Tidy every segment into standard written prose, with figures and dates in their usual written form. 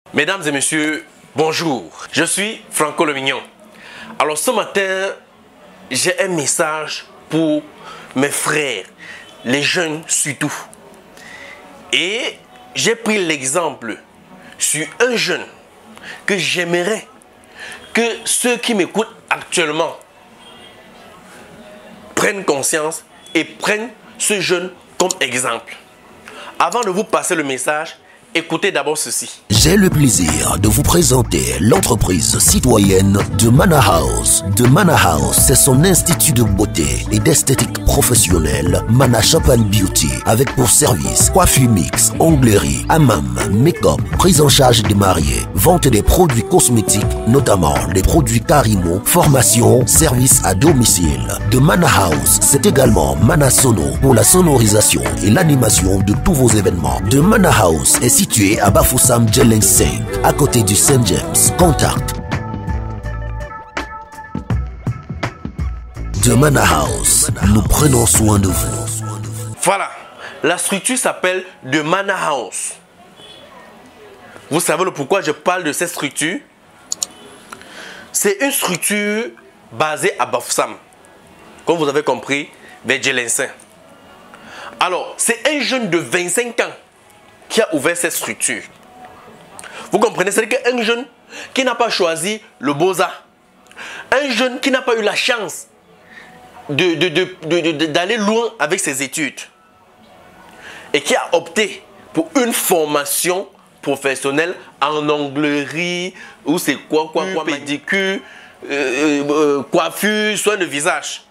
Mesdames et messieurs, bonjour. Je suis Franco le Mignon. Alors ce matin, j'ai un message pour mes frères, les jeunes surtout. Et j'ai pris l'exemple sur un jeune que j'aimerais que ceux qui m'écoutent actuellement prennent conscience et prennent ce jeune comme exemple. Avant de vous passer le message, écoutez d'abord ceci. J'ai le plaisir de vous présenter l'entreprise citoyenne de Mana House. De Mana House, c'est son institut de beauté et d'esthétique professionnelle Mana Shop and Beauty, avec pour service coiffure mix, onglerie, hammam, make-up, prise en charge des mariés, vente des produits cosmétiques, notamment les produits Karimo, formation, service à domicile. De Mana House, c'est également Mana Sono pour la sonorisation et l'animation de tous vos événements. De Mana House est situé à Bafoussam Djeleng 5, à côté du Saint James. Contact. De Mana House, nous prenons soin de vous. Voilà, la structure s'appelle de Mana House. Vous savez le pourquoi je parle de cette structure? C'est une structure basée à Bafoussam, comme vous avez compris, vers Djeleng 5. Alors, c'est un jeune de 25 ans qui a ouvert cette structure. Vous comprenez? C'est un jeune qui n'a pas choisi le Beaux-Arts. Un jeune qui n'a pas eu la chance d'aller loin avec ses études. Et qui a opté pour une formation professionnelle en onglerie, ou c'est quoi, pédicure, coiffure, soin de visage.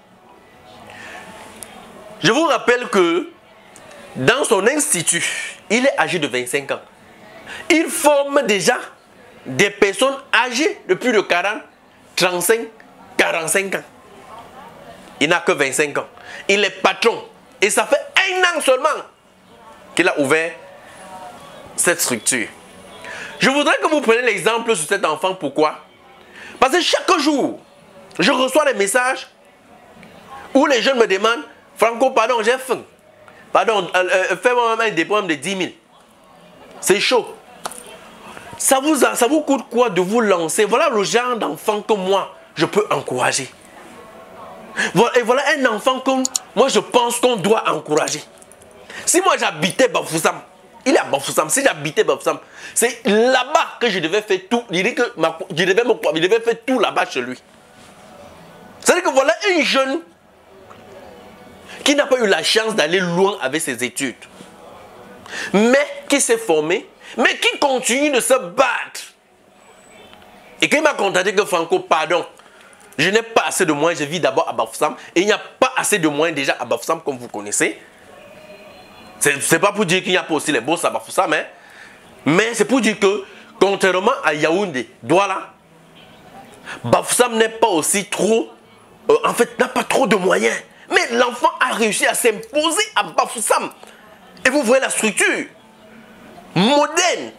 Je vous rappelle que dans son institut, il est âgé de 25 ans. Il forme déjà des personnes âgées de plus de 40, 35, 45 ans. Il n'a que 25 ans. Il est patron. Et ça fait un an seulement qu'il a ouvert cette structure. Je voudrais que vous preniez l'exemple sur cet enfant. Pourquoi? Parce que chaque jour, je reçois des messages où les jeunes me demandent « Franco, pardon, j'ai faim. Pardon, fais-moi un dépôt de 10 000. » C'est chaud. Ça vous coûte quoi de vous lancer? Voilà le genre d'enfant que moi, je peux encourager. Et voilà un enfant que moi, je pense qu'on doit encourager. Si moi, j'habitais Bafoussam, il est à Bafoussam. Si j'habitais Bafoussam, c'est là-bas que je devais faire tout. Il dit que je devais faire tout là-bas chez lui. C'est-à-dire que voilà un jeune qui n'a pas eu la chance d'aller loin avec ses études, mais qui s'est formé, mais qui continue de se battre. Et qui m'a contacté que Franco, pardon, je n'ai pas assez de moyens, je vis d'abord à Bafoussam, et il n'y a pas assez de moyens déjà à Bafoussam, comme vous connaissez. C'est pas pour dire qu'il n'y a pas aussi les boss à Bafoussam, hein, mais c'est pour dire que, contrairement à Yaoundé, Douala, Bafoussam n'est pas aussi trop, en fait, n'a pas trop de moyens. Mais l'enfant a réussi à s'imposer à Bafoussam. Et vous voyez la structure moderne.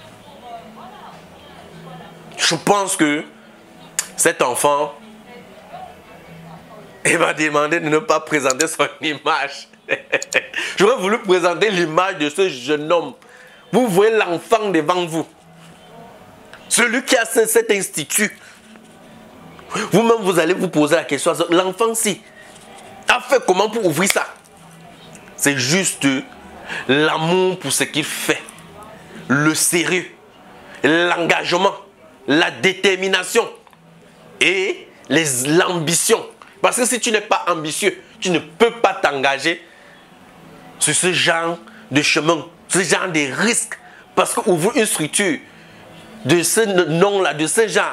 Je pense que cet enfant, il m'a demandé de ne pas présenter son image. J'aurais voulu présenter l'image de ce jeune homme. Vous voyez l'enfant devant vous. Celui qui a cet institut. Vous-même, vous allez vous poser la question. L'enfant-ci a fait comment pour ouvrir ça? C'est juste l'amour pour ce qu'il fait, le sérieux, l'engagement, la détermination et l'ambition. Parce que si tu n'es pas ambitieux, tu ne peux pas t'engager sur ce genre de chemin, ce genre de risque. Parce qu'ouvrir une structure de ce nom-là, de ce genre,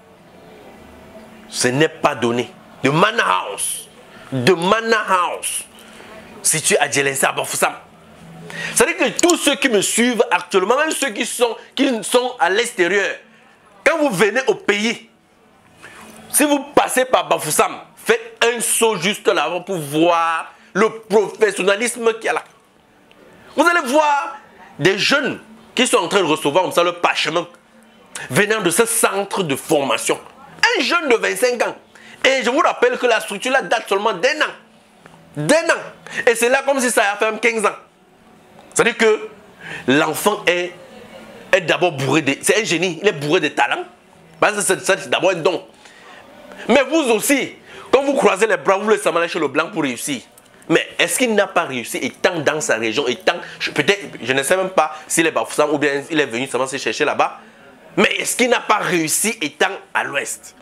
ce n'est pas donné. De Mana House. De Mana House. Situé à Djeleng 5, à Bafoussam. C'est-à-dire que tous ceux qui me suivent actuellement, même ceux qui sont à l'extérieur, quand vous venez au pays, si vous passez par Bafoussam, faites un saut juste là pour voir le professionnalisme qu'il y a là. Vous allez voir des jeunes qui sont en train de recevoir comme ça le parchemin venant de ce centre de formation. Un jeune de 25 ans. Et je vous rappelle que la structure là date seulement d'un an. D'un an. Et c'est là comme si ça a fait 15 ans. C'est-à-dire que l'enfant est est d'abord bourré de... C'est un génie, il est bourré de talent. Parce que c'est d'abord un don. Mais vous aussi, quand vous croisez les bras, vous voulez s'en aller chez le blanc pour réussir. Mais est-ce qu'il n'a pas réussi étant dans sa région, peut-être, je ne sais même pas s'il est Bafoussam ou bien il est venu seulement se chercher là-bas. Mais est-ce qu'il n'a pas réussi étant à l'ouest?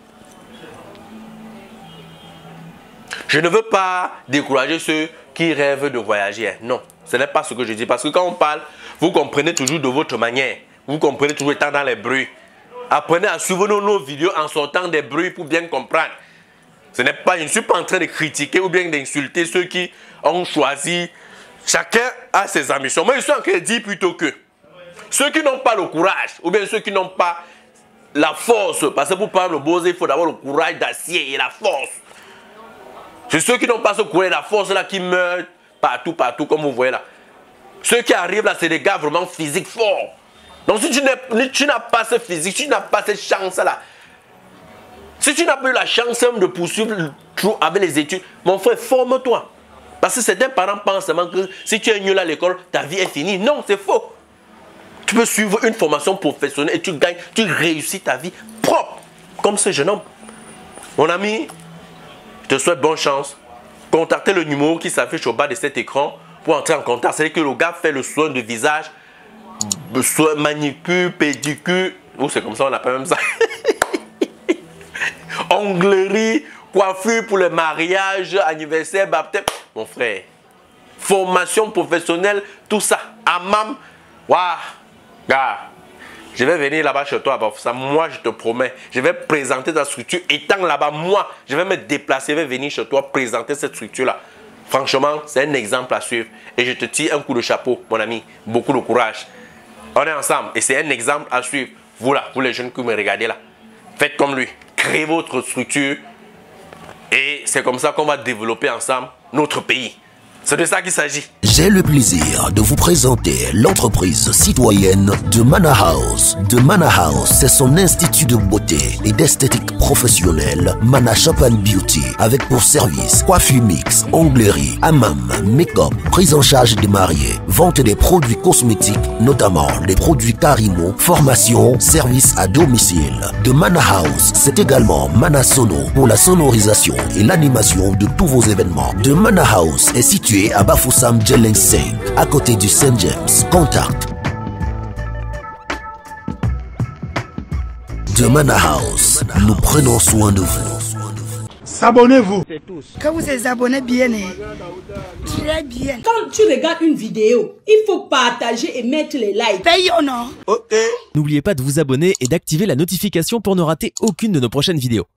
Je ne veux pas décourager ceux qui rêvent de voyager. Non, ce n'est pas ce que je dis. Parce que quand on parle, vous comprenez toujours de votre manière. Vous comprenez toujours étant dans les bruits. Apprenez à suivre nos vidéos en sortant des bruits pour bien comprendre. Je ne suis pas en train de critiquer ou bien d'insulter ceux qui ont choisi. Chacun a ses ambitions. Moi, je suis en train de dire plutôt que ceux qui n'ont pas le courage, ou bien ceux qui n'ont pas la force, parce que pour parler le beau, il faut d'abord le courage d'acier et la force. C'est ceux qui n'ont pas ce courage et la force là qui meurent partout, comme vous voyez là. Ceux qui arrivent là, c'est des gars vraiment physiques forts. Donc si tu n'as pas ce physique, si tu n'as pas cette chance là, si tu n'as pas eu la chance de poursuivre avec les études, mon frère, forme-toi. Parce que certains parents pensent seulement que si tu es nul à l'école, ta vie est finie. Non, c'est faux. Tu peux suivre une formation professionnelle et tu gagnes, tu réussis ta vie propre, comme ce jeune homme. Mon ami, je te souhaite bonne chance. Contactez le numéro qui s'affiche au bas de cet écran pour entrer en contact. C'est-à-dire que le gars fait le soin de visage, le soin manicure, pédicure, ou c'est comme ça, on appelle même ça. Onglerie, coiffure pour le mariage, anniversaire, baptême. Mon frère, formation professionnelle, tout ça. Hammam, waouh, gars, je vais venir là-bas chez toi, ça, moi je te promets, je vais présenter ta structure. Étant là-bas, moi, je vais me déplacer, je vais venir chez toi présenter cette structure-là. Franchement, c'est un exemple à suivre. Et je te tire un coup de chapeau, mon ami. Beaucoup de courage. On est ensemble et c'est un exemple à suivre. Vous là, vous les jeunes qui me regardez là, faites comme lui. Créez votre structure et c'est comme ça qu'on va développer ensemble notre pays. C'est de ça qu'il s'agit. J'ai le plaisir de vous présenter l'entreprise citoyenne de Mana House. De Mana House, c'est son institut de beauté et d'esthétique professionnelle, Mana Shop and Beauty, avec pour service coiffure mix, onglerie, hammam, make-up, prise en charge des mariés, vente des produits cosmétiques, notamment des produits Karimo, formation, service à domicile. De Mana House, c'est également Mana Sono pour la sonorisation et l'animation de tous vos événements. De Mana House est situé à Bafoussam Djeleng 5, à côté du Saint James. Contact de Mana House. Nous prenons soin de vous. S'abonnez-vous. Quand vous êtes abonnés bien, très bien. Quand tu regardes une vidéo, il faut partager et mettre les likes. Paye ou non? Ok. N'oubliez pas de vous abonner et d'activer la notification pour ne rater aucune de nos prochaines vidéos.